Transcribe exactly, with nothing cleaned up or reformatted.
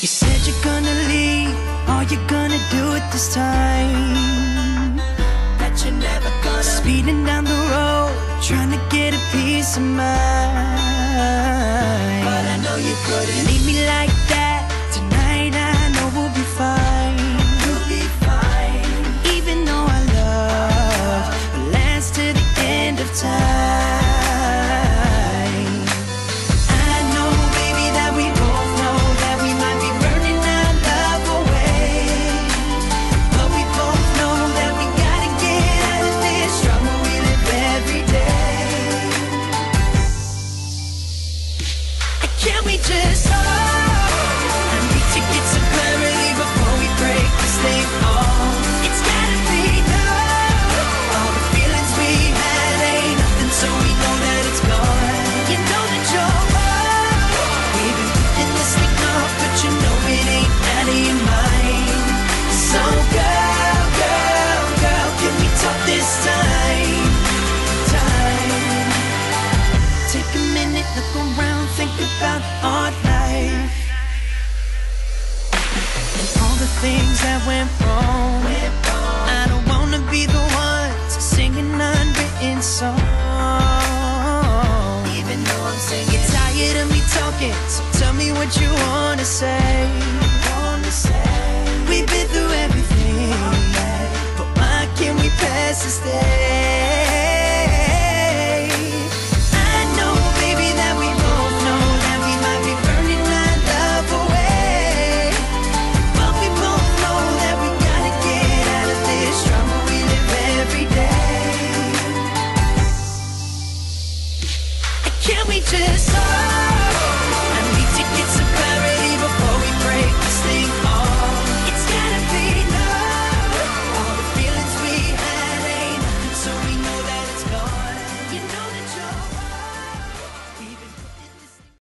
You said you're gonna leave, all you're gonna do it this time. That you're never gonna. Speeding down the road, trying to get a peace of mind. But I know you couldn't leave me like that. Tonight I know we'll be fine. We'll be fine. Even though our love will last to the end of time. Can we just hold? I need to get some clarity before we break this thing off. It's gotta be love. All the feelings we had ain't nothing, so we know that it's gone. You know that you're wrong. We've been putting this thing off, but you know it ain't out of your mind. So girl, girl, girl, can we talk this time? Time. Take a minute, look around, think about our life and all the things that went wrong. I don't wanna be the one to sing an unwritten song. Even though I'm singing, you're tired of me talking, so tell me what you wanna say.